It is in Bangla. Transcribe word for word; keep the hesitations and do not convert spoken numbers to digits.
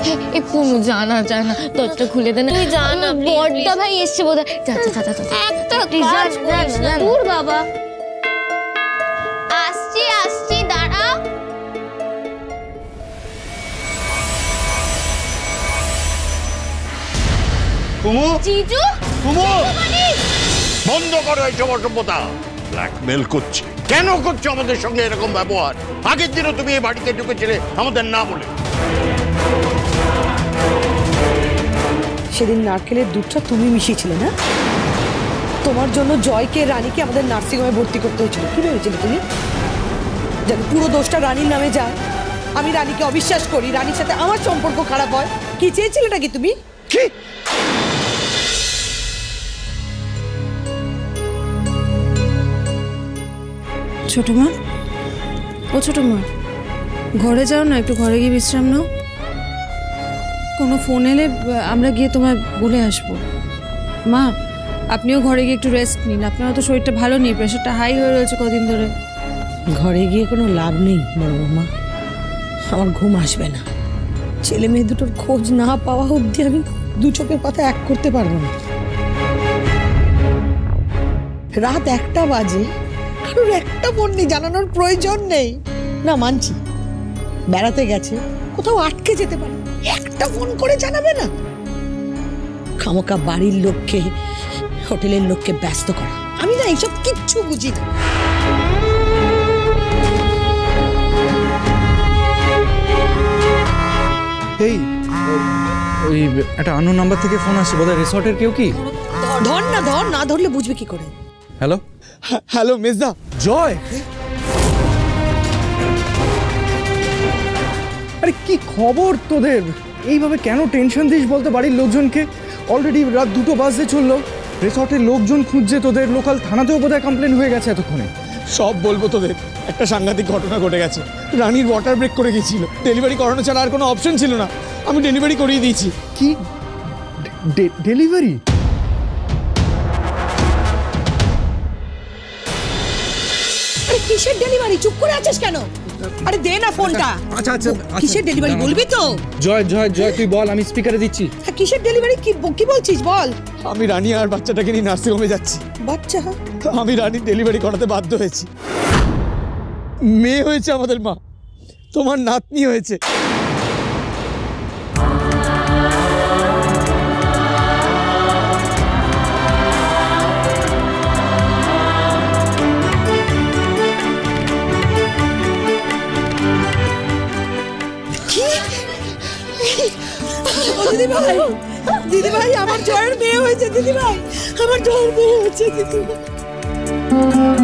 এই পুনু জানা জানা দরজা খুলে দে না, তুই জানা বড়দা ভাই এসছে বোধহয়। যা যা যা একটা কাজ করিস না। দূর বাবা, আসছি আসছি, দাঁড়াও। কুমু, জিজু, কুমু, বন্ধ করো এইসব অসভ্যতা। ব্ল্যাকমেল করছে কেন? করছো আমাদের সঙ্গে এরকম ব্যবহার? আগের দিনও তুমি এই বাড়িতে ঢুকেছিলে আমাদের না বলে। সেদিন নারকেলের দুধটা তুমি মিশিয়েছিলে না? তোমার জন্য জয়কে, রানীকে আমাদের নার্সিংহোমে ভর্তি করতে হয়েছিল। কি ভেবেছিলে তুমি? যেন পুরো দোষটা রানীর নামে যায়। আমি রানীকে অবিশ্বাস করি, রানীর সাথে আমার সম্পর্ক খারাপ হয়। কি চেয়েছিলে নাকি তুমি? কি? ছোট মা, ও ছোট মা, ঘরে যাও না, একটু ঘরে গিয়ে বিশ্রাম নাও। কোনো ফোন এলে আমরা গিয়ে তোমায় বলে আসবো। মা, আপনিও ঘরে গিয়ে একটু রেস্ট নিন, আপনারও তো শরীরটা ভালো নেই, প্রেশারটা হাই হয়ে রয়েছে কদিন ধরে। ঘরে গিয়ে কোনো লাভ নেই বড় বৌমা, আমার ঘুম আসবে না। ছেলে মেয়ে দুটোর খোঁজ না পাওয়া অবধি আমি দু চোখের কথা এক করতে পারবো না। রাত একটা বাজে, কারোর একটা ফোন নেই, জানানোর প্রয়োজন নেই। না মানছি, বেড়াতে গেছে, কোথাও আটকে যেতে পারে, একটা ফোন করে জানাবে না? খামোকা বাড়ির লোককে, হোটেলের লোককে ব্যস্ত করা। আমি না এইসব কিচ্ছু বুঝি না। এই ওই একটা আননোন নাম্বার থেকে ফোন আসছে, বোধহয় রিসর্টের কেউ। কি ধর না, ধর না ধরলে বুঝবে কি করে? হ্যালো হ্যালো মেজদা। জয়, আরে কি খবর তোদের? এইভাবে কেন টেনশন দিস বলতো বাড়ির লোকজনকে? অলরেডি রাত দুটো বাজতে চললো, রিসর্টের লোকজন খুঁজছে তোদের, লোকাল থানাতেও বোধহয় কমপ্লেন হয়ে গেছে এতক্ষণে। সব বলবো তোদের, একটা সাংঘাতিক ঘটনা ঘটে গেছে। রানীর ওয়াটার ব্রেক করে গেছিল, ডেলিভারি করানো ছাড়া আর কোনো অপশন ছিল না। আমি ডেলিভারি করিয়ে দিয়েছি। কি ডেলিভারি? আরে কিসের ডেলিভারি? চুপ করে আছিস কেন? আরে দে না ফোনটা। আচ্ছা আচ্ছা, কিসের ডেলিভারি বলবি তো? জয় জয় জয় তুই বল, আমি স্পিকারে দিচ্ছি। হ্যাঁ, কিসের ডেলিভারি? কি কি বলছিস বল। আমি রানী আর বাচ্চাটাকে নিয়ে নার্সিংহোমে যাচ্ছি। বাচ্চা? আমি রানীর ডেলিভারি করাতে বাধ্য হয়েছি। মেয়ে হয়েছে আমাদের মা, তোমার নাতনি হয়েছে। দিদি ভাই, দিদি ভাই, আমার জয়ের মেয়ে হয়েছে। দিদি ভাই, আমার জয়ের মেয়ে হয়েছে। দিদি ভাই।